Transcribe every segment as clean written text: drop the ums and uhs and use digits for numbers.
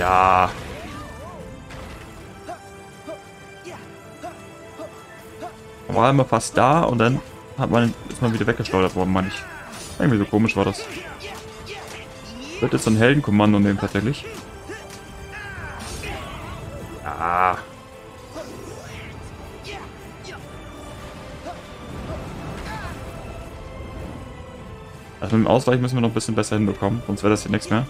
Ja. War immer fast da und dann ist man wieder weggeschleudert worden, meine ich. Irgendwie so komisch war das. Wird jetzt so ein Heldenkommando nehmen tatsächlich. Ja. Also mit dem Ausweichen müssen wir noch ein bisschen besser hinbekommen, sonst wäre das hier nichts mehr.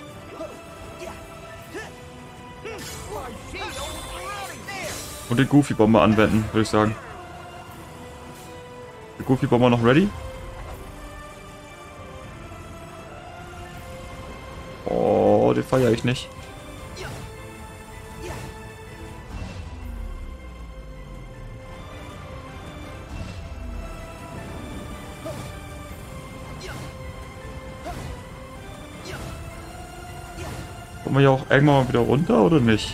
Und den Goofy-Bomber anwenden, würde ich sagen. Der Goofy-Bomber noch ready? Oh, den feiere ich nicht. Kommen wir ja auch irgendwann mal wieder runter, oder nicht?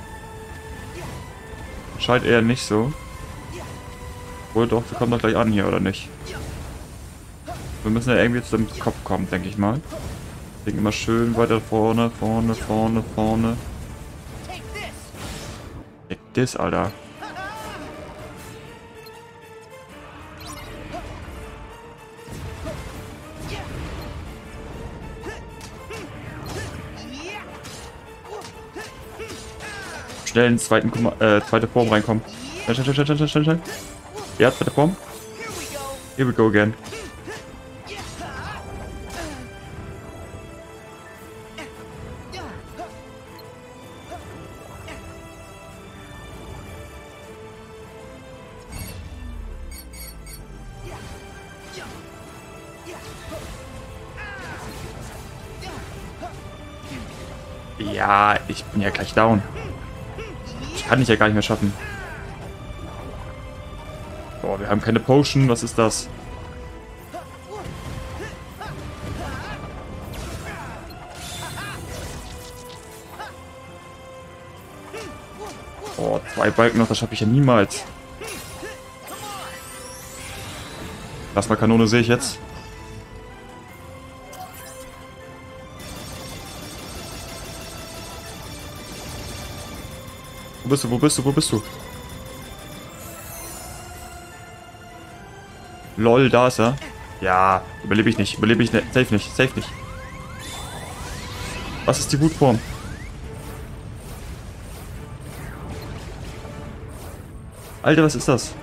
Scheint eher nicht so. Wohl doch, wir kommen doch gleich an hier, oder nicht? Wir müssen ja irgendwie zu dem Kopf kommen, denke ich mal. Deswegen immer schön weiter vorne, vorne, vorne, vorne. Take this, Alter. Schnell ins zweite Form reinkommen. Schnell, schnell, schnell, schnell, schnell, schnell. Ja, zweite Form. Here we go again. Ja, ich bin ja gleich down. Ich kann ich ja gar nicht mehr schaffen. Boah, wir haben keine Potion. Was ist das? Boah, 2 Balken noch, das schaffe ich ja niemals. Plasma-Kanone sehe ich jetzt. Wo bist du? Wo bist du? Wo bist du? Lol, da ist er. Ja, überlebe ich nicht. Überlebe ich nicht. Safe nicht. Safe nicht. Was ist die Wutform? Alter, was ist das?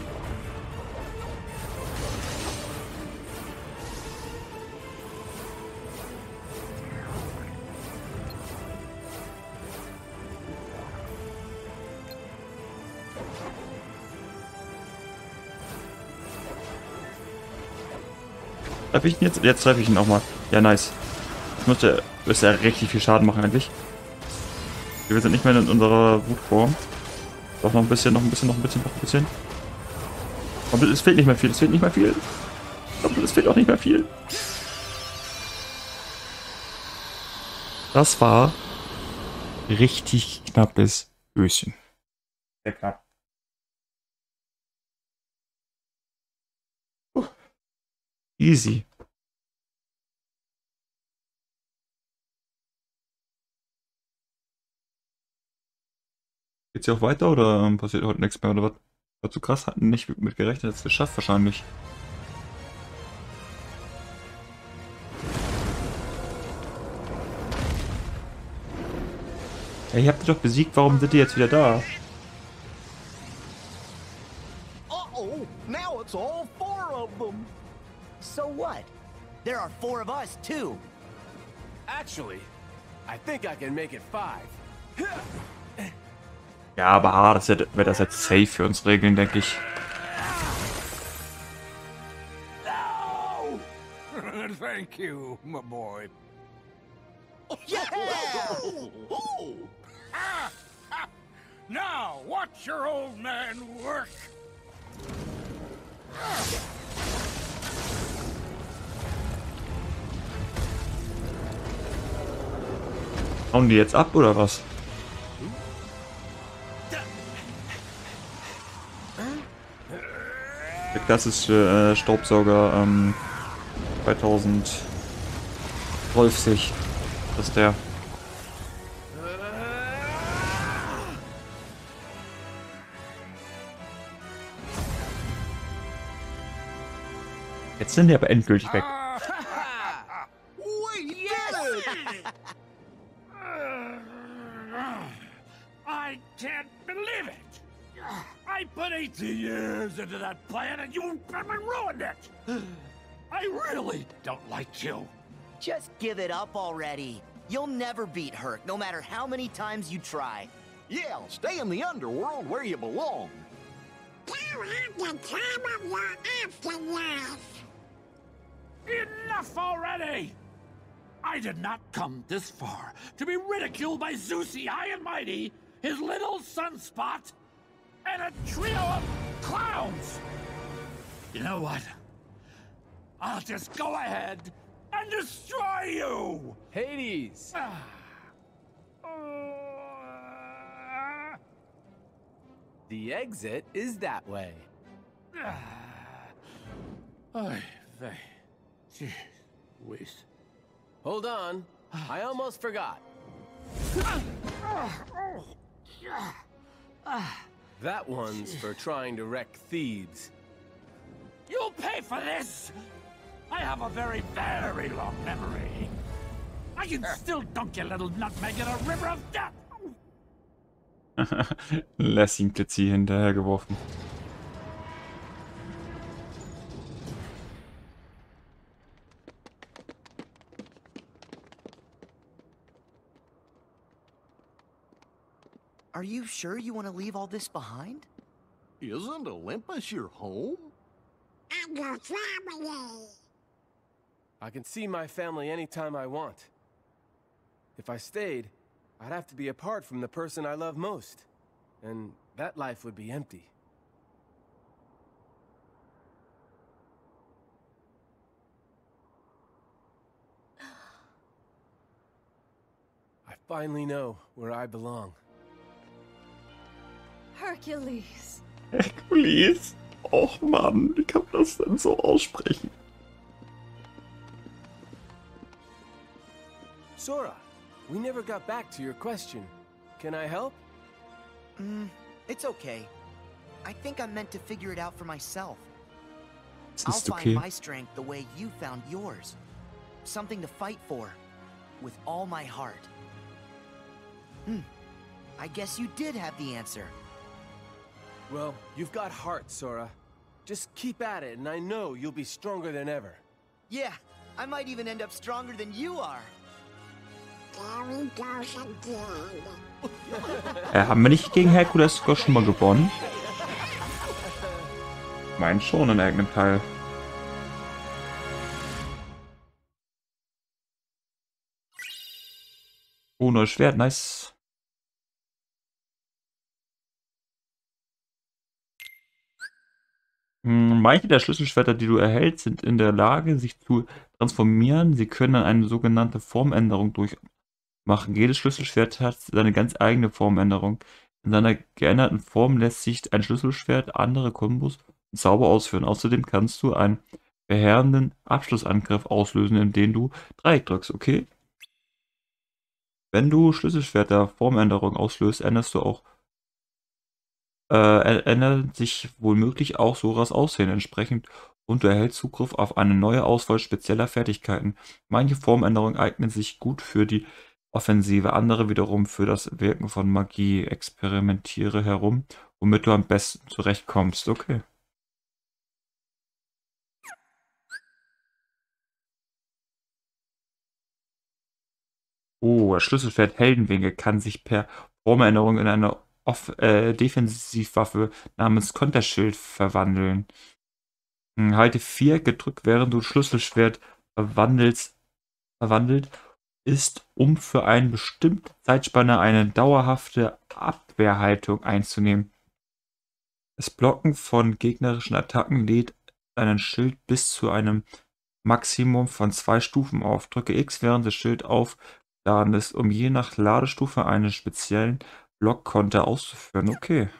Treffe ich ihn jetzt? Jetzt treffe ich ihn auch mal. Ja, nice. Das müsste ja richtig viel Schaden machen eigentlich. Wir sind nicht mehr in unserer Wutform. Doch noch ein bisschen, noch ein bisschen, noch ein bisschen, noch ein bisschen. Aber es fehlt nicht mehr viel, es fehlt nicht mehr viel. Aber es fehlt auch nicht mehr viel. Das war richtig knappes Höschen. Sehr knapp. Easy. Geht's hier auch weiter oder passiert heute nichts mehr oder was? War zu krass, hatten nicht mit gerechnet, dass wir es geschafft wahrscheinlich. Ja, ihr habt die doch besiegt, warum sind die jetzt wieder da? Uh-oh, now it's all 4 of them. So what? There are 4 of us too. Actually, I think I can make it 5. Ja, aber das wird das jetzt safe für uns regeln, denke ich. No! Thank you, my boy. Yeah! Now, watch your old man work. Hauen die jetzt ab oder was? Der klassische Staubsauger 2012. Das ist der. Jetzt sind die aber endgültig weg. We did it! I can't believe it! I put 18 years into that plan and you ruined it! I really don't like you. Just give it up already. You'll never beat Herc, no matter how many times you try. Yeah, stay in the underworld where you belong. You have the time of your afterlife. Enough already! I did not come this far to be ridiculed by Zeusy High and Mighty, his little sunspot, and a trio of clowns! You know what? I'll just go ahead and destroy you! Hades! The exit is that way. Ay, vey. Jeez whiz. Hold on. I almost forgot. That one's for trying to wreck Thebes. You'll pay for this! I have a very, very long memory. I can still dunk your little nutmeg in a river of death! Lässig Glitzy hinterhergeworfen. Are you sure you want to leave all this behind? Isn't Olympus your home? I'm your family. I can see my family anytime I want. If I stayed, I'd have to be apart from the person I love most. And that life would be empty. I finally know where I belong. Hercules. Herkules. Och Mann, wie kann man das denn so aussprechen? Sora, we never got back to your question. Can I help? It's okay. I think I'm meant to figure it out for myself. Es I'll ist find okay. my strength the way you found yours. Something to fight for. With all my heart. I guess you did have the answer. Well, you've got heart, Sora. Just keep at it, and I know you'll be stronger than ever. Yeah, I might even end up stronger than you are. There we go again. Haben wir nicht gegen Herkules sogar schon mal gewonnen? Mein schon in irgendeinem Teil. Oh, neues Schwert, nice. Manche der Schlüsselschwerter, die du erhältst, sind in der Lage, sich zu transformieren. Sie können dann eine sogenannte Formänderung durchmachen. Jedes Schlüsselschwert hat seine ganz eigene Formänderung. In seiner geänderten Form lässt sich ein Schlüsselschwert andere Kombos und Zauber ausführen. Außerdem kannst du einen verheerenden Abschlussangriff auslösen, indem du Dreieck drückst, okay? Wenn du Schlüsselschwerter Formänderung auslöst, ändert sich womöglich auch Soras Aussehen entsprechend und du erhältst Zugriff auf eine neue Auswahl spezieller Fertigkeiten. Manche Formänderungen eignen sich gut für die Offensive, andere wiederum für das Wirken von Magie. Experimentiere herum, womit du am besten zurechtkommst. Okay. Oh, das Schlüsselschwert Heldenwinge kann sich per Formänderung in eine Defensivwaffe namens Konterschild verwandeln. Halte 4 gedrückt, während du Schlüsselschwert verwandelt ist, um für eine bestimmte Zeitspanne eine dauerhafte Abwehrhaltung einzunehmen. Das Blocken von gegnerischen Attacken lädt deinen Schild bis zu einem Maximum von 2 Stufen auf. Drücke X, während das Schild aufgeladen ist, um je nach Ladestufe einen speziellen Blockkonter auszuführen. Okay.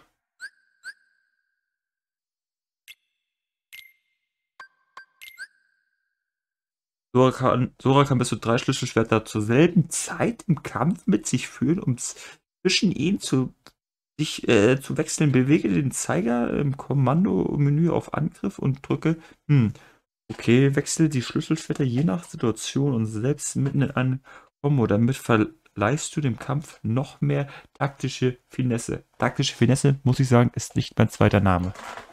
Sora kann bis zu 3 Schlüsselschwerter zur selben Zeit im Kampf mit sich führen, um zwischen ihnen zu wechseln. Bewege den Zeiger im Kommandomenü auf Angriff und drücke Okay, wechsel die Schlüsselschwerter je nach Situation und selbst mitten in einem Kombo. Damit verleihst du dem Kampf noch mehr taktische Finesse. Taktische Finesse, muss ich sagen, ist nicht mein zweiter Name.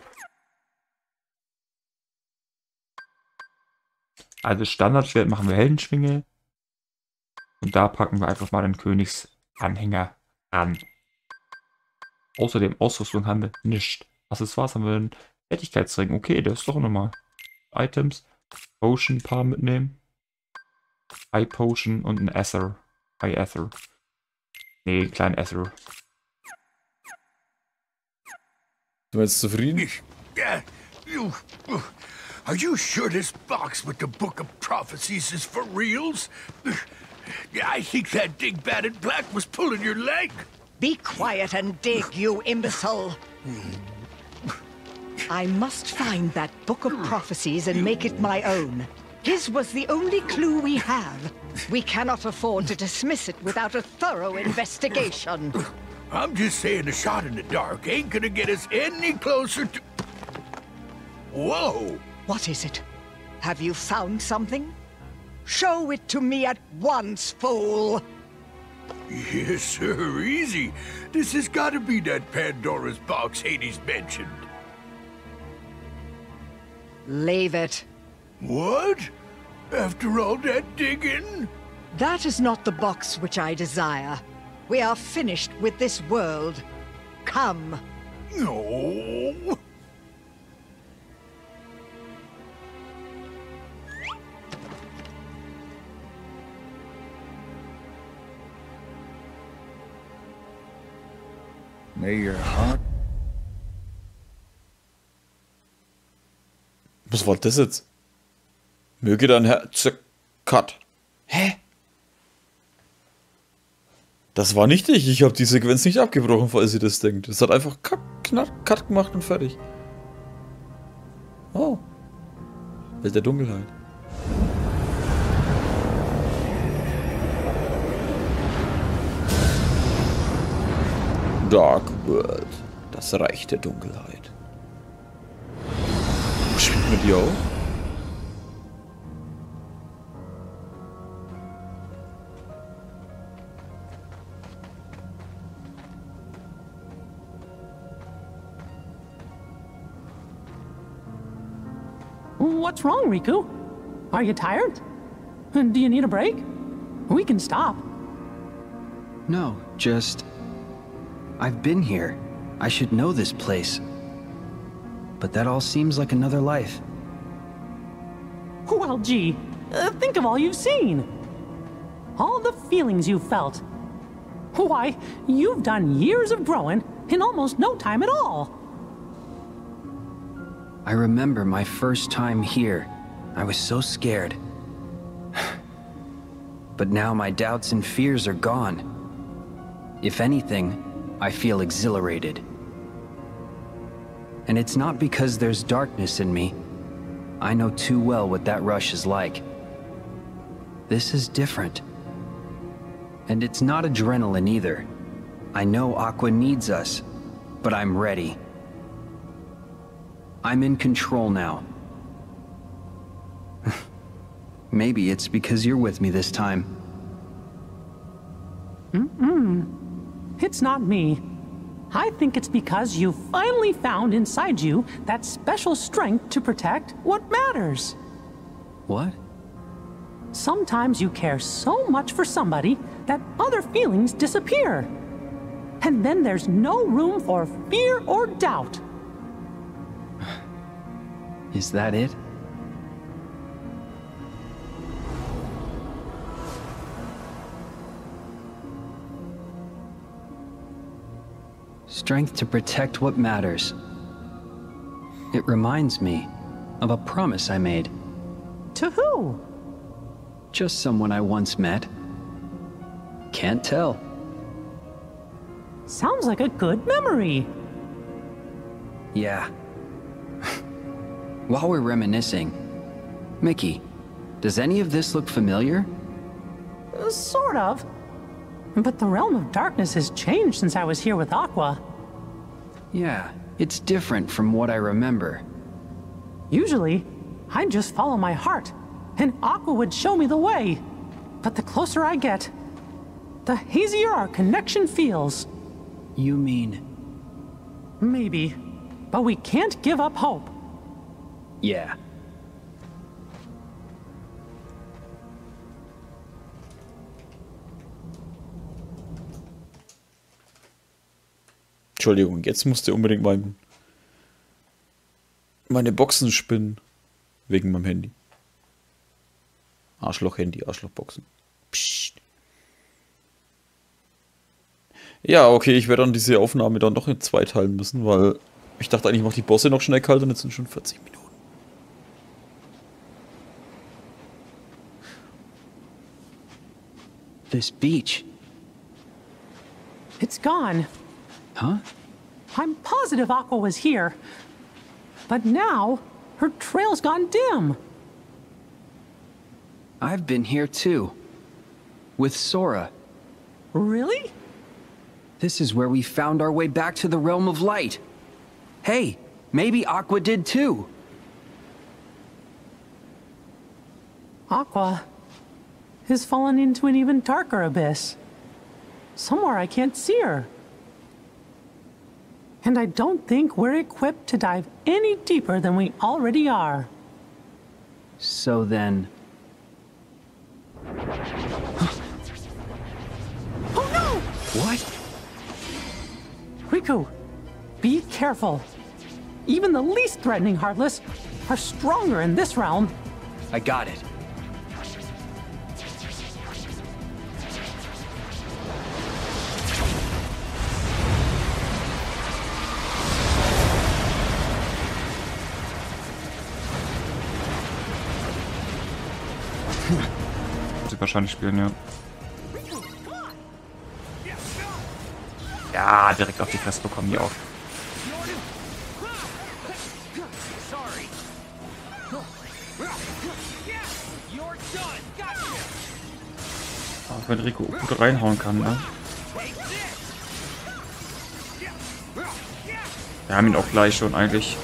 Also Standardschwert machen wir Heldenschwinge. Und da packen wir einfach mal den Königsanhänger an. Außerdem Ausrüstung haben wir nicht. Accessoires haben wir einen Fertigkeitsring. Okay, der ist doch nochmal. Items, Potion ein paar mitnehmen. Eye Potion und ein Ether. Eye Ether. Nee, kleinen Ether. Du bist zufrieden? Are you sure this box with the Book of Prophecies is for reals? I think that dingbat in black was pulling your leg. Be quiet and dig, you imbecile. I must find that Book of Prophecies and make it my own. His was the only clue we have. We cannot afford to dismiss it without a thorough investigation. I'm just saying a shot in the dark ain't gonna get us any closer to... Whoa! What is it? Have you found something? Show it to me at once, fool! Yes, sir, easy. This has gotta be that Pandora's box Hades mentioned. Leave it. What? After all that digging? That is not the box which I desire. We are finished with this world. Come. No. May your heart... Was war das jetzt? Möge dein Herz... Cut. Hä? Das war nicht ich. Ich habe die Sequenz nicht abgebrochen, falls ihr das denkt. Es hat einfach Cut gemacht und fertig. Oh. Welt der Dunkelheit. Dark World. Das Reich der Dunkelheit. Spielt man die auch? What's wrong, Riku? Are you tired? Do you need a break? We can stop. No, just... I've been here. I should know this place. But that all seems like another life. Well, gee, think of all you've seen. All the feelings you've felt. Why, you've done years of growing in almost no time at all. I remember my first time here. I was so scared. But now my doubts and fears are gone. If anything, I feel exhilarated. And it's not because there's darkness in me. I know too well what that rush is like. This is different. And it's not adrenaline either. I know Aqua needs us, but I'm ready. I'm in control now. Maybe it's because you're with me this time. It's not me. I think it's because you finally found inside you that special strength to protect what matters. What? Sometimes you care so much for somebody that other feelings disappear. And then there's no room for fear or doubt. Is that it? Strength to protect what matters. It reminds me of a promise I made. To who? Just someone I once met. Can't tell. Sounds like a good memory. Yeah. While we're reminiscing, Mickey, does any of this look familiar? Sort of. But the Realm of Darkness has changed since I was here with Aqua. Yeah, it's different from what I remember. Usually, I'd just follow my heart, and Aqua would show me the way. But the closer I get, the hazier our connection feels. You mean... Maybe, but we can't give up hope. Yeah. Entschuldigung, jetzt musst du unbedingt meine Boxen spinnen. Wegen meinem Handy. Arschloch-Handy, Arschloch-Boxen. Psst. Ja, okay, ich werde dann diese Aufnahme dann noch in 2 teilen müssen, weil ich dachte eigentlich, ich mache die Bosse noch schnell kalt und jetzt sind schon 40 Minuten. This beach. It's gone. Huh? I'm positive Aqua was here. But now, her trail's gone dim. I've been here too. With Sora. Really? This is where we found our way back to the Realm of Light. Hey, maybe Aqua did too. Aqua has fallen into an even darker abyss. Somewhere I can't see her. And I don't think we're equipped to dive any deeper than we already are. So then... Oh no! What? Riku, be careful. Even the least threatening Heartless are stronger in this realm. I got it. Sie wahrscheinlich spielen, ja. Ja, direkt auf die Fresse bekommen die auch. Auch wenn Rico gut reinhauen kann, ne? Wir haben ihn auch gleich schon eigentlich.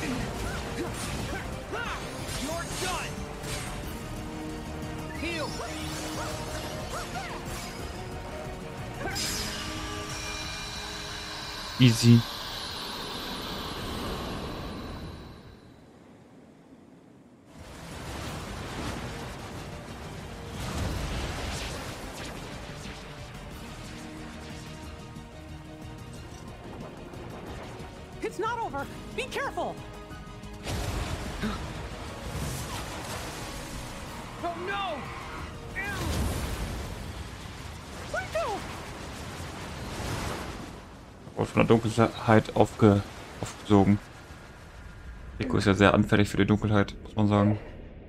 Easy. It's not over. Be careful. Oh no! Von der Dunkelheit aufgesogen. Rico ist ja sehr anfällig für die Dunkelheit, muss man sagen.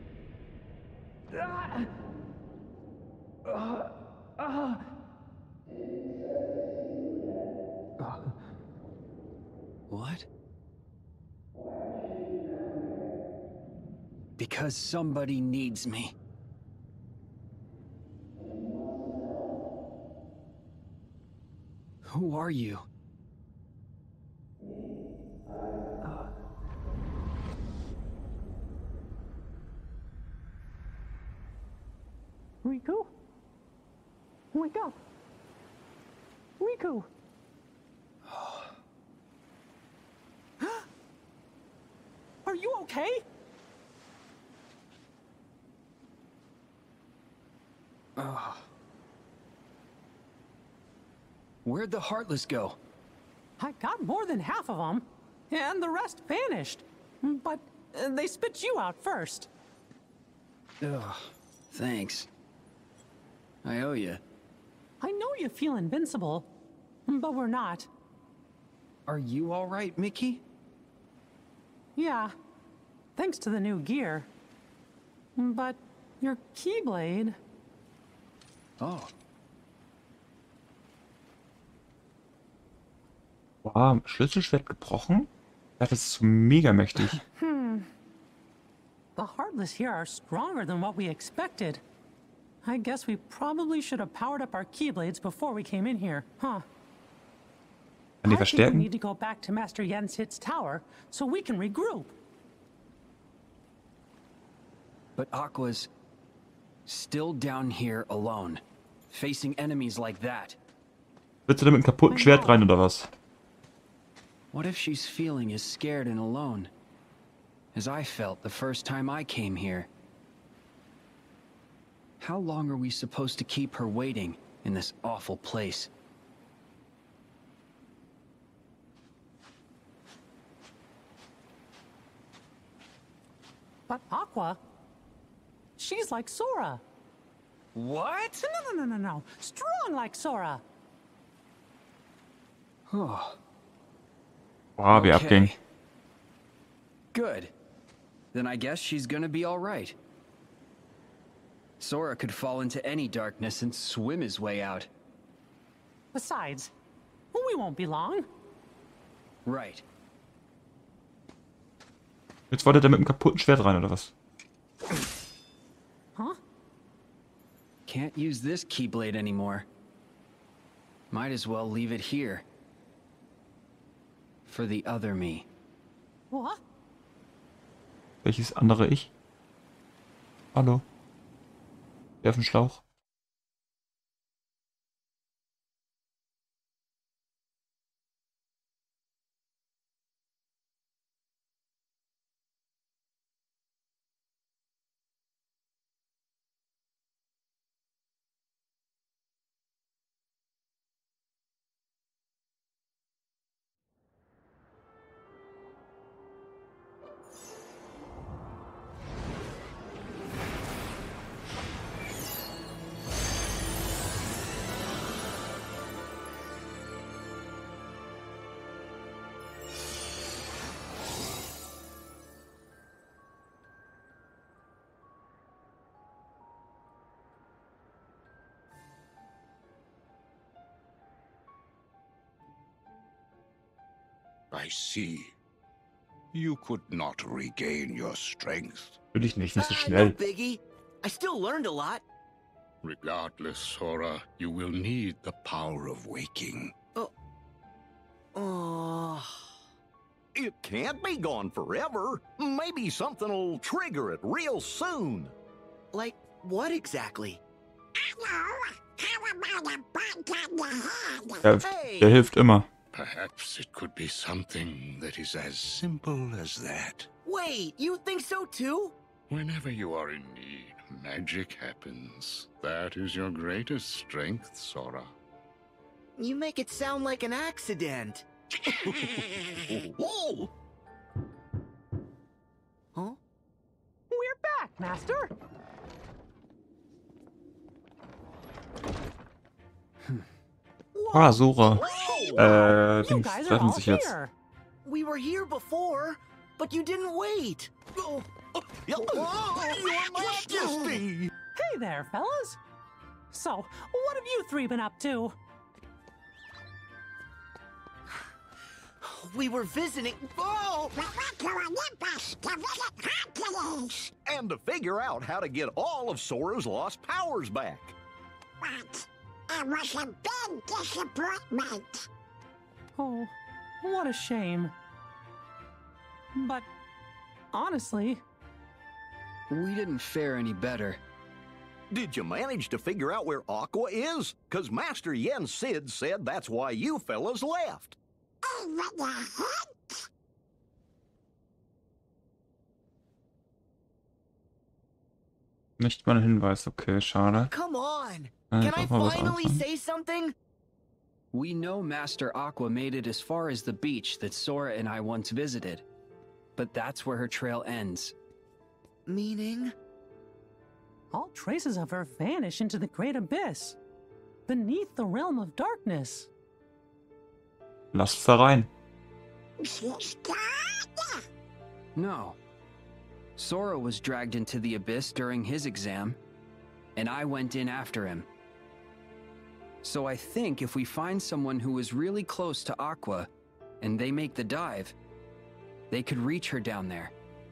What? Because somebody needs me. Who are you? Riku? Wake up! Riku! Are you okay? Where'd the Heartless go? I got more than half of them, and the rest vanished. But they spit you out first. Ugh, thanks. I owe you. I know you feel invincible, but we're not. Are you all right, Mickey? Yeah, thanks to the new gear. But your Keyblade... Oh. Wow, Schlüsselschwert gebrochen? Das ist so mega mächtig. The Heartless here are stronger than what we expected. I guess we probably should have powered up our Keyblades before we came in here, huh? Kann die I think we verstärken? need to go back to Master Yensid's tower so we can regroup. But Aqua's still down here alone, facing enemies like that. Willst du da mit einem kaputten Schwert rein oder was? What if she's feeling as scared and alone as I felt the first time I came here? How long are we supposed to keep her waiting in this awful place? But Aqua, she's like Sora. What? No. Strong like Sora. Oh. Boah, wie abging. Good. Then I guess she's gonna be all right. Sora could fall into any darkness and swim his way out. Besides, we won't be long. Right. Jetzt wollte der mit einem kaputten Schwert rein oder was? Huh? Can't use this Keyblade anymore. Might as well leave it here. For the other me. What? Welches andere ich? Hallo? Wer auf den Schlauch? I see. You could not regain your strength. Natürlich nicht so schnell. No biggie. I still learned a lot. Regardless, Sora, you will need the power of waking. It can't be gone forever. Maybe something will trigger it real soon. Like what exactly? Der hilft immer. Perhaps it could be something that is as simple as that. Wait, you think so too? Whenever you are in need, magic happens. That is your greatest strength, Sora. You make it sound like an accident. Whoa! Huh? We're back, Master. Ah, Sora. You Dings guys are treffen all sich jetzt. here. We were here before, but you didn't wait. Your Majesty! Hey there, fellas. So, what have you three been up to? We were visiting. We went to Olympus to visit Hercules. And to figure out how to get all of Sora's lost powers back. But it was a big disappointment. Oh, what a shame. But, honestly, We didn't fare any better. Did you manage to figure out where Aqua is? 'Cause Master Yen Sid said that's why you fellas left. Even a hint? Nicht mal ein Hinweis, okay, schade. Come on. Kann Can I auch mal was finally anfangen. say something? We know Master Aqua made it as far as the beach that Sora and I once visited. But that's where her trail ends. Meaning? all traces of her vanish into the great abyss, beneath the realm of darkness. Lasst da rein. No. Sora was dragged into the abyss during his exam, and I went in after him. So I think if we find someone who is really close to Aqua, and they make the dive, they could reach her down there.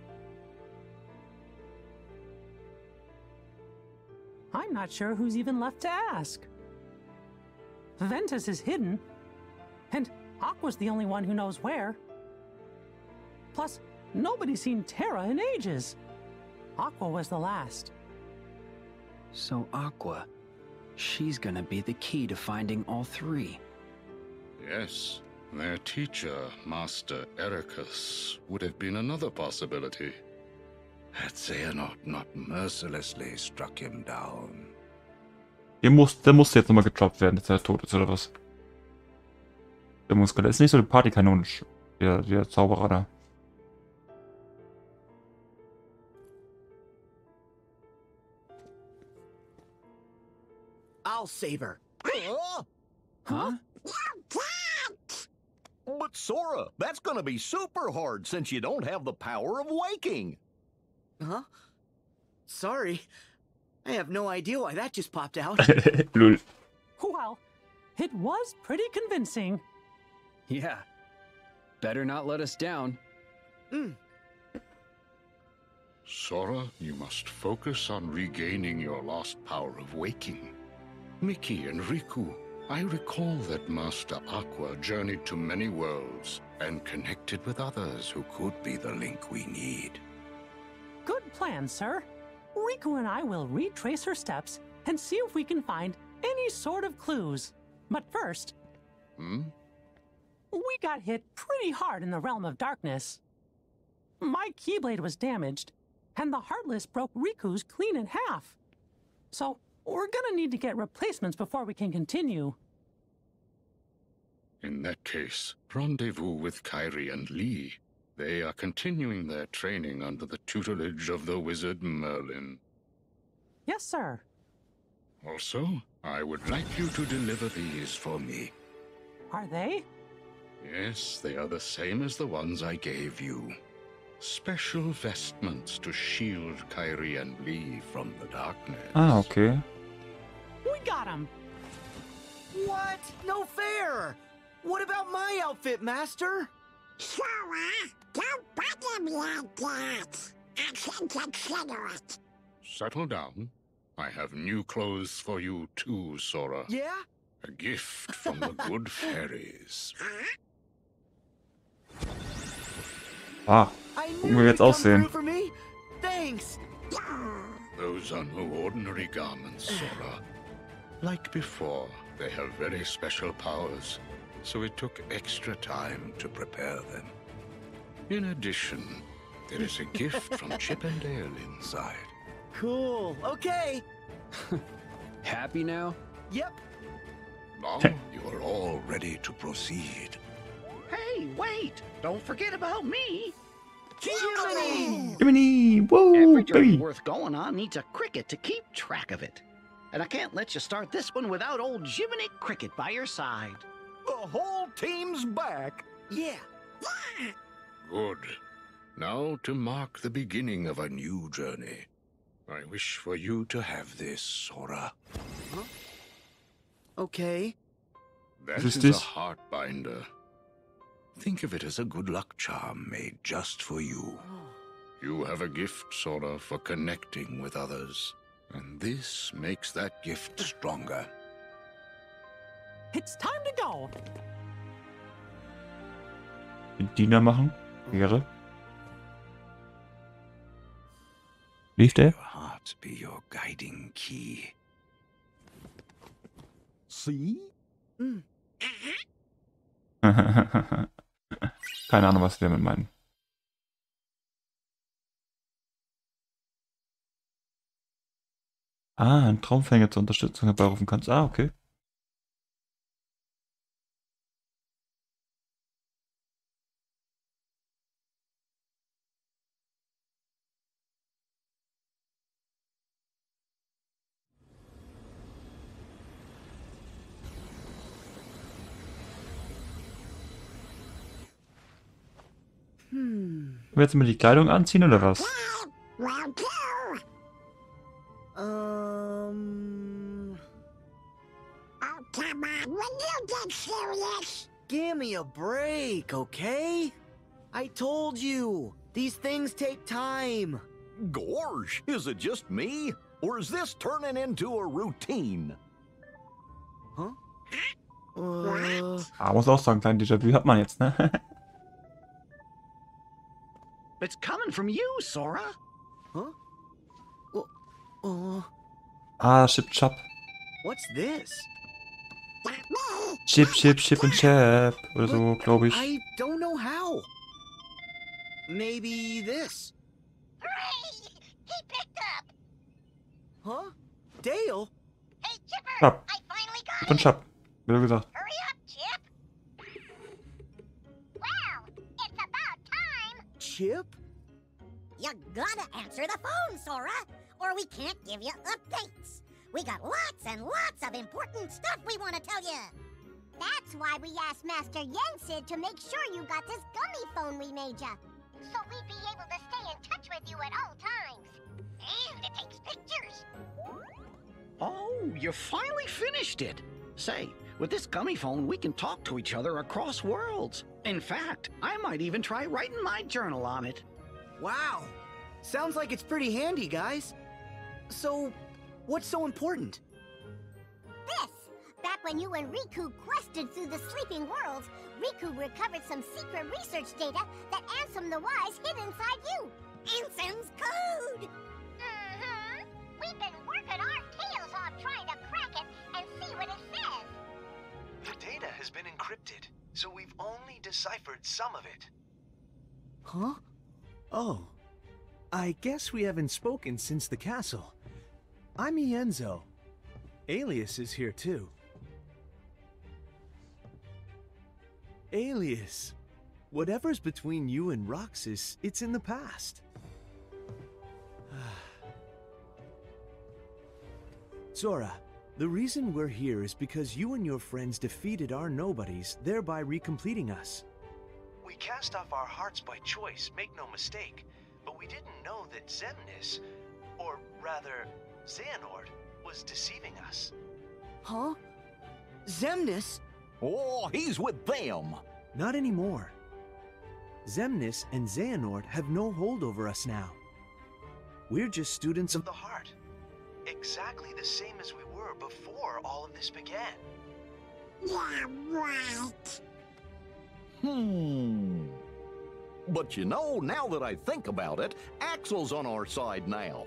I'm not sure who's even left to ask. Ventus is hidden, and Aqua's the only one who knows where. Plus, nobody's seen Terra in ages. Aqua was the last. So Aqua, she's gonna be the key to finding all three. Yes, their teacher, Master Ericus, would have been another possibility. Had Xehanort not mercilessly struck him down. Der muss jetzt nochmal gedroppt werden, dass er tot ist, oder was? Der Muskel ist nicht so die Partykanone, der Zauberer da. I'll save her. Huh? But Sora, that's gonna be super hard since you don't have the power of waking. Huh? Sorry. I have no idea why that just popped out. Lul. Well, it was pretty convincing. Yeah. Better not let us down. Sora, you must focus on regaining your lost power of waking. Mickey and Riku, I recall that Master Aqua journeyed to many worlds and connected with others who could be the link we need. Good plan, sir. Riku and I will retrace her steps and see if we can find any sort of clues. But first, we got hit pretty hard in the Realm of Darkness. My Keyblade was damaged, and the Heartless broke Riku's clean in half. So we're gonna need to get replacements before we can continue. In that case, rendezvous with Kairi and Lee. They are continuing their training under the tutelage of the wizard Merlin. Yes, sir. Also, I would like you to deliver these for me. Are they? Yes, they are the same as the ones I gave you. Special vestments to shield Kairi and Lee from the darkness. Ah, okay. We got him! What? No fair! What about my outfit, Master? Sora, don't bother me like that. I can consider it. Settle down. I have new clothes for you too, Sora. Yeah? A gift from the good fairies. Ah, I gucken knew wir you'd jetzt come aussehen. through for me. Thanks. Those are no ordinary garments, Sora. Like before, they have very special powers, so it took extra time to prepare them. In addition, there is a gift from Chip and Dale inside. Cool. Okay. Happy now? Yep. Now you are all ready to proceed. Hey, wait! Don't forget about me! Jiminy! Jiminy! Whoa, Every journey baby! worth going on needs a cricket to keep track of it. And I can't let you start this one without old Jiminy Cricket by your side. The whole team's back. Yeah. Good. Now to mark the beginning of a new journey. I wish for you to have this, Sora. Huh? Okay. That Is is this? a heart binder. Think of it as a good luck charm made just for you. You have a gift, Sora, for connecting with others. And this makes that gift stronger. It's time to go! Den Diener machen? Wäre. Lief der? Your heart be your guiding key. See? Keine Ahnung, was wir damit meinen. Ah, ein Traumfänger zur Unterstützung herbeirufen kannst. Ah, okay. Willst du mir die Kleidung anziehen oder was? Well, too. Oh, come on. Will you get serious? Give me a break, okay? I told you. These things take time. Gorge, is it just me? Or is this turning into a routine? Huh? Ah, muss auch sagen, kleinen Déjà-vu hat man jetzt, ne? It's coming from you, Sora. Huh? Ah, Chip Chap. What's this? Chip, Chip, Chip und Chap. Oder so, glaube ich. I don't know how. Maybe this. Hooray! He picked up! Huh? Dale? Hey, Chipper! Chap. I finally got Chip und Chap. Wie gesagt. Hurry up, Chip! Well, it's about time! Chip? You gotta answer the phone, Sora, or we can't give you updates. We got lots and lots of important stuff we want to tell you. That's why we asked Master Yensid to make sure you got this gummy phone we made ya. So we'd be able to stay in touch with you at all times. And it takes pictures. Oh, you finally finished it. Say, with this gummy phone, we can talk to each other across worlds. In fact, I might even try writing my journal on it. Wow. Sounds like it's pretty handy, guys. So, what's so important? This! Back when you and Riku quested through the sleeping worlds, Riku recovered some secret research data that Ansem the Wise hid inside you. Ansem's code! Mm-hmm. We've been working our tails off trying to crack it and see what it says. The data has been encrypted, so we've only deciphered some of it. Huh? Oh. I guess we haven't spoken since the castle. I'm Ienzo. Alias is here too. Alias, whatever's between you and Roxas, it's in the past. Sora, the reason we're here is because you and your friends defeated our nobodies, thereby recompleting us. We cast off our hearts by choice, make no mistake, but we didn't know that Xemnas, or rather, Xehanort, was deceiving us. Huh? Xemnas? Oh, he's with them. Not anymore. Xemnas and Xehanort have no hold over us now. We're just students of the heart. Exactly the same as we were before all of this began. Yeah, right. But you know, now that I think about it, Axel's on our side now.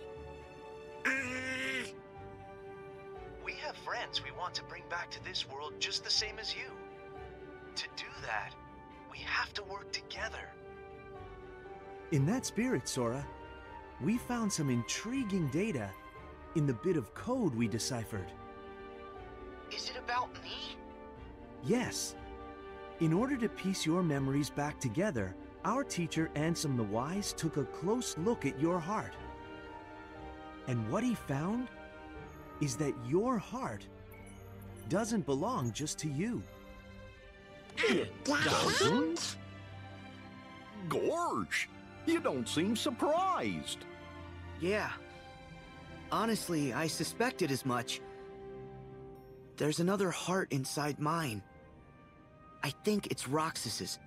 We have friends we want to bring back to this world just the same as you. To do that, we have to work together. In that spirit, Sora, we found some intriguing data in the bit of code we deciphered. Is it about me? Yes. In order to piece your memories back together, our teacher Ansem the Wise took a close look at your heart. And what he found is that your heart doesn't belong just to you. It doesn't? Gorge, you don't seem surprised. Yeah. Honestly, I suspected as much. There's another heart inside mine. I think it's Roxas's.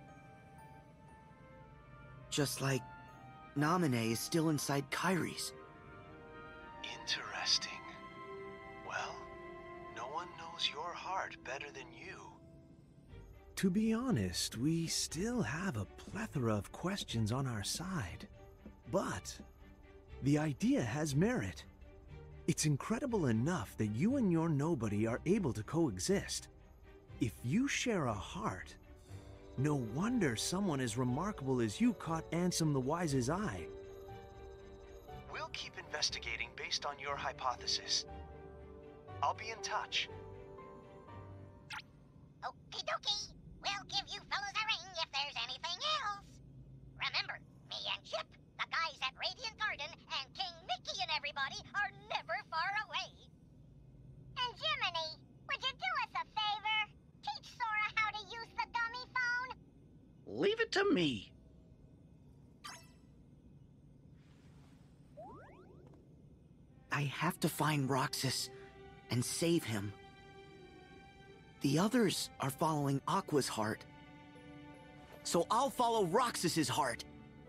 Just like Naminé is still inside Kairi's. Interesting. Well, no one knows your heart better than you. To be honest, we still have a plethora of questions on our side. But the idea has merit. It's incredible enough that you and your nobody are able to coexist. If you share a heart, no wonder someone as remarkable as you caught Ansem the Wise's eye. We'll keep investigating based on your hypothesis. I'll be in touch. Okie dokie. We'll give you fellas a ring if there's anything else. Remember, me and Chip, the guys at Radiant Garden, and King Mickey and everybody are never far away. And Jiminy, would you do us a favor? Teach Sora how to use the dummy phone? Leave it to me. I have to find Roxas and save him. The others are following Aqua's heart. So I'll follow Roxas's heart.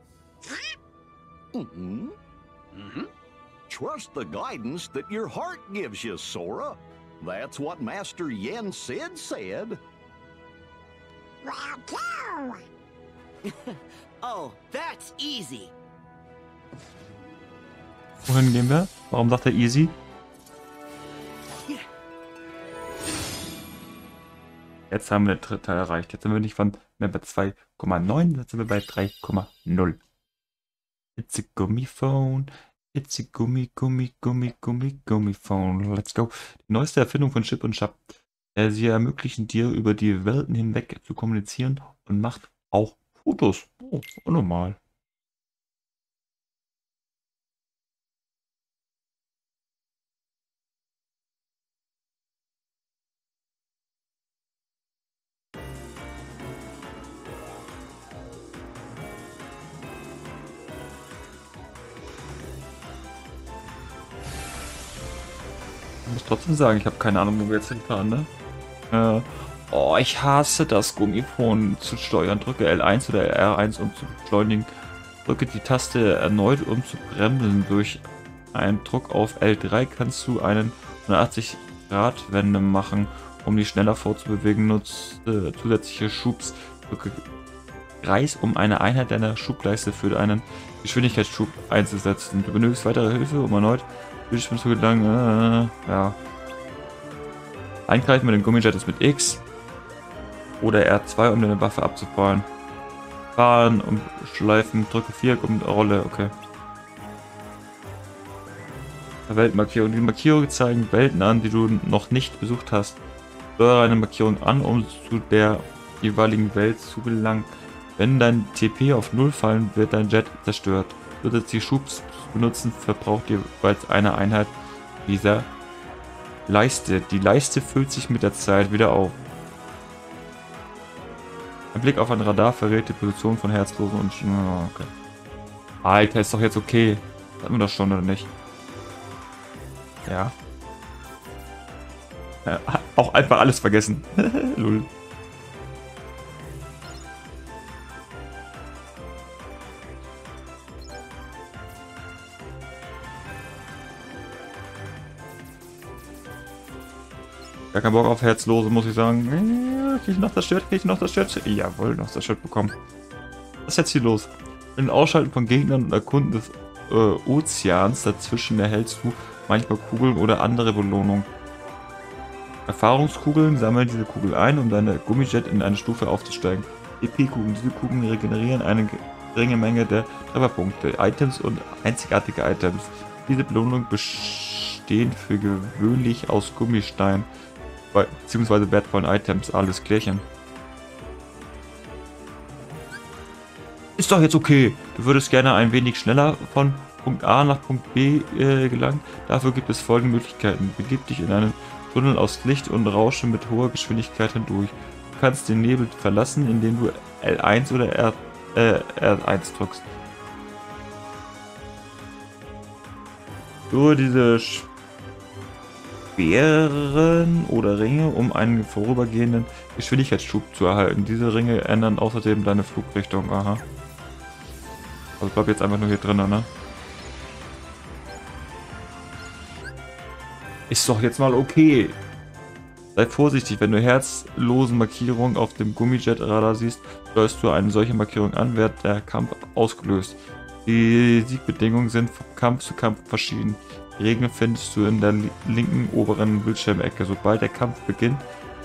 Trust the guidance that your heart gives you, Sora. That's what Master Yensid said. Well, go! Oh, that's easy. Wohin gehen wir? Warum sagt er easy? Jetzt haben wir den dritten Teil erreicht. Jetzt sind wir nicht mehr bei 2,9, jetzt sind wir bei 3,0. It's a gummy phone. It's a gummy phone. Let's go. Die neueste Erfindung von Chip und Chap. Sie ermöglichen dir, über die Welten hinweg zu kommunizieren und macht auch Fotos. Oh, unnormal. Ich muss trotzdem sagen, ich habe keine Ahnung, wo wir jetzt hinfahren, ne? Oh, ich hasse das Gummiphone zu steuern. Drücke L1 oder R1, um zu beschleunigen. Drücke die Taste erneut, um zu bremsen. Durch einen Druck auf L3 kannst du einen 180-Grad-Wende machen, um dich schneller vorzubewegen. Nutze zusätzliche Schubs. Drücke Kreis, um eine Einheit deiner Schubleiste für einen Geschwindigkeitsschub einzusetzen. Du benötigst weitere Hilfe, um erneut zu gelangen. Ja. Eingreifen mit dem Gummijet ist mit X oder R2, um deine Waffe abzufeuern. Fahren, um Schleifen, drücke 4, um Rolle, okay. Weltmarkierung. Die Markierungen zeigen Welten an, die du noch nicht besucht hast. Steuere eine Markierung an, um zu der jeweiligen Welt zu gelangen. Wenn dein TP auf 0 fallen, wird dein Jet zerstört. Zusätzliche Schubs benutzen verbraucht jeweils eine Einheit dieser Leiste. Die Leiste füllt sich mit der Zeit wieder auf. Ein Blick auf ein Radar verrät die Position von Herzlosen und... Okay. Alter, ist doch jetzt okay. Hatten wir das schon, oder nicht? Ja. Auch einfach alles vergessen. Lul. Gar keinen Bock auf Herzlose, muss ich sagen. Krieg ich noch das Shirt? Krieg ich noch das Shirt? Jawohl, noch das Shirt bekommen. Was ist jetzt hier los? Mit dem Ausschalten von Gegnern und Erkunden des Ozeans dazwischen erhältst du manchmal Kugeln oder andere Belohnungen. Erfahrungskugeln sammeln diese Kugel ein, um deine Gummijet in eine Stufe aufzusteigen. EP-Kugeln, diese Kugeln regenerieren eine geringe Menge der Trefferpunkte, Items und einzigartige Items. Diese Belohnungen bestehen für gewöhnlich aus Gummistein beziehungsweise wertvollen Items, alles klärchen. Ist doch jetzt okay. Du würdest gerne ein wenig schneller von Punkt A nach Punkt B gelangen. Dafür gibt es folgende Möglichkeiten. Begib dich in einen Tunnel aus Licht und Rausche mit hoher Geschwindigkeit hindurch. Du kannst den Nebel verlassen, indem du L1 oder R1 drückst. Nur diese Speeren oder Ringe, um einen vorübergehenden Geschwindigkeitsschub zu erhalten. Diese Ringe ändern außerdem deine Flugrichtung. Aha. Also bleib jetzt einfach nur hier drin, ne? Ist doch jetzt mal okay. Sei vorsichtig, wenn du herzlosen Markierungen auf dem Gummijet-Radar siehst, steuerst du eine solche Markierung an, wird der Kampf ausgelöst. Die Siegbedingungen sind von Kampf zu Kampf verschieden. Die Regeln findest du in der linken oberen Bildschirmecke. Sobald der Kampf beginnt,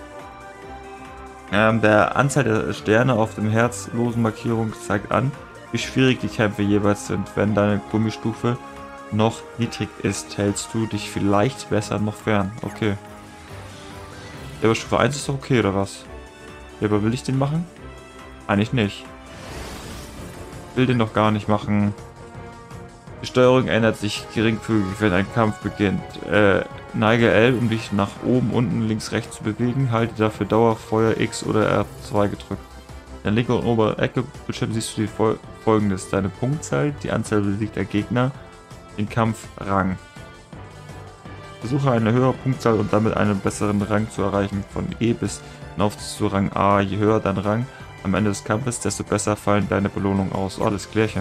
der Anzahl der Sterne auf dem herzlosen Markierung zeigt an, wie schwierig die Kämpfe jeweils sind. Wenn deine Gummistufe noch niedrig ist, hältst du dich vielleicht besser noch fern. Okay. Ja, aber Stufe 1 ist doch okay, oder was? Ja, aber will ich den machen? Eigentlich nicht. Will den doch gar nicht machen. Die Steuerung ändert sich geringfügig, wenn ein Kampf beginnt. Neige L, um dich nach oben, unten, links, rechts zu bewegen. Halte dafür Dauerfeuer X oder R2 gedrückt. In der linken und oberen Ecke Bildschirm siehst du folgendes. Deine Punktzahl, die Anzahl besiegter Gegner, den Kampfrang. Versuche eine höhere Punktzahl und damit einen besseren Rang zu erreichen. Von E bis hinauf zu Rang A. Je höher dein Rang am Ende des Kampfes, desto besser fallen deine Belohnungen aus. Oh, das Klärchen.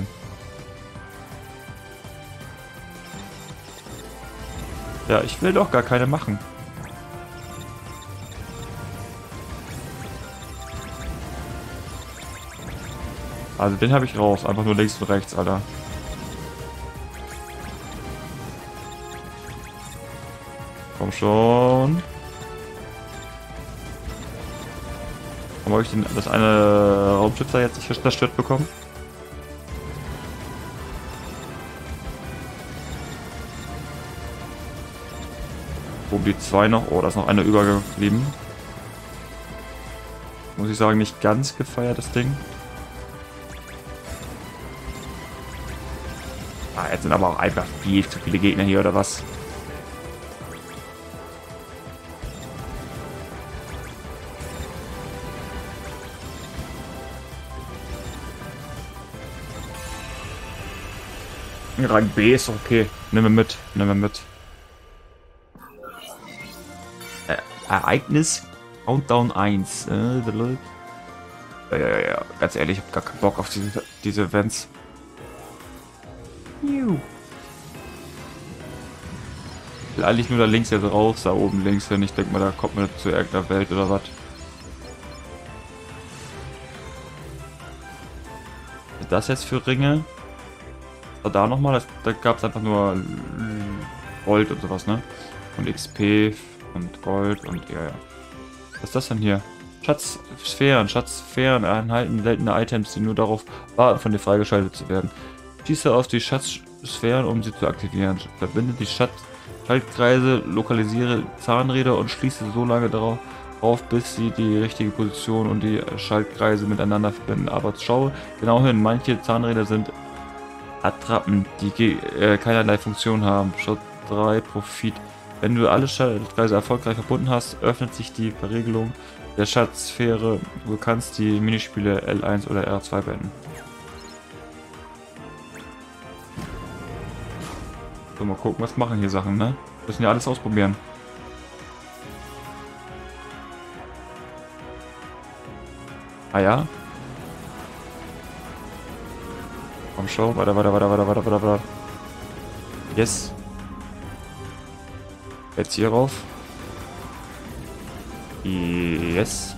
Ja, ich will doch gar keine machen. Also den habe ich raus. Einfach nur links und rechts, Alter. Komm schon. Warum habe ich denn das eine Raumschiff da jetzt nicht zerstört bekommen? Oben die 2 noch. Oh, da ist noch einer übergeblieben. Muss ich sagen, nicht ganz gefeiert, das Ding. Ah, jetzt sind aber auch einfach viel zu viele Gegner hier, oder was? Rang B ist okay. Nehmen wir mit. Nehmen wir mit. Ereignis Countdown 1. Ja. Ganz ehrlich, ich habe gar keinen Bock auf diese Events. Ich will eigentlich nur da links jetzt raus, da oben links hin. Ich denke mal, da kommt man zu irgendeiner Welt oder was. Was ist das jetzt für Ringe? Da nochmal, da gab es einfach nur Gold und sowas, ne? Und XP und Gold und ja. Was ist das denn hier? Schatzsphären erhalten seltene Items, die nur darauf warten, von dir freigeschaltet zu werden. Schieße auf die Schatzsphären, um sie zu aktivieren. Verbinde die Schaltkreise, lokalisiere Zahnräder und schließe so lange darauf, bis sie die richtige Position und die Schaltkreise miteinander verbinden. Aber schau genau hin, manche Zahnräder sind Attrappen, die keinerlei Funktion haben. Schritt 3, Profit. Wenn du alle Schaltkreise erfolgreich verbunden hast, öffnet sich die Verriegelung der Schatzsphäre. Du kannst die Minispiele L1 oder R2 beenden. So, mal gucken, was machen hier Sachen, ne? Müssen ja alles ausprobieren. Ah ja? Komm schon, weiter. Yes. Jetzt hier rauf. Yes.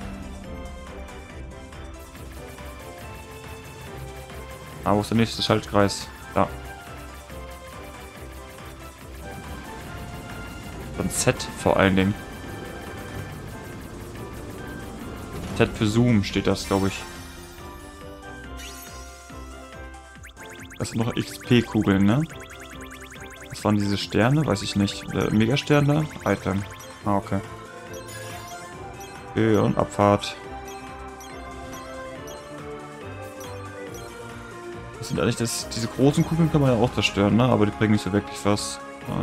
Ah, wo ist der nächste Schaltkreis? Da. Ein Z vor allen Dingen. Z für Zoom steht das, glaube ich. Das sind noch XP-Kugeln, ne? Was waren diese Sterne? Weiß ich nicht. Der Megastern da? Item. Ah, okay. Okay, und Abfahrt. Das sind eigentlich diese großen Kugeln kann man ja auch zerstören, ne? Aber die bringen nicht so wirklich was.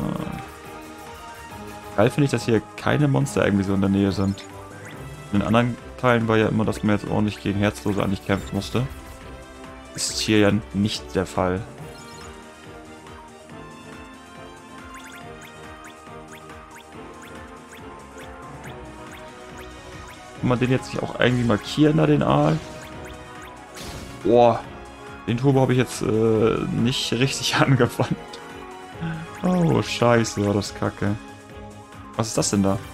Geil finde ich, dass hier keine Monster irgendwie so in der Nähe sind. In den anderen Teilen war ja immer, dass man jetzt ordentlich gegen Herzlose eigentlich kämpfen musste. Ist hier ja nicht der Fall. Kann man den jetzt nicht auch irgendwie markieren, da den Aal? Boah, den Turbo habe ich jetzt nicht richtig angewandt. Oh, scheiße, war das kacke. Was ist das denn da?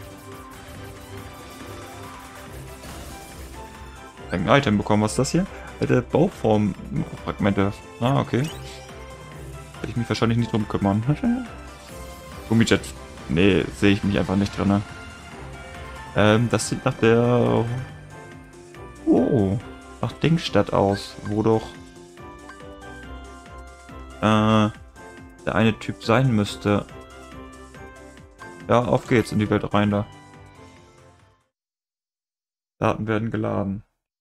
Ein Item bekommen, was ist das hier? Alte Bauformfragmente. Ah, okay. Hätte ich mich wahrscheinlich nicht drum kümmern. Gummijet. Nee, sehe ich mich einfach nicht drin. Das sieht nach der... Oh, nach Dingstadt aus, wo doch der eine Typ sein müsste. Ja, auf geht's in die Welt rein da. Daten werden geladen.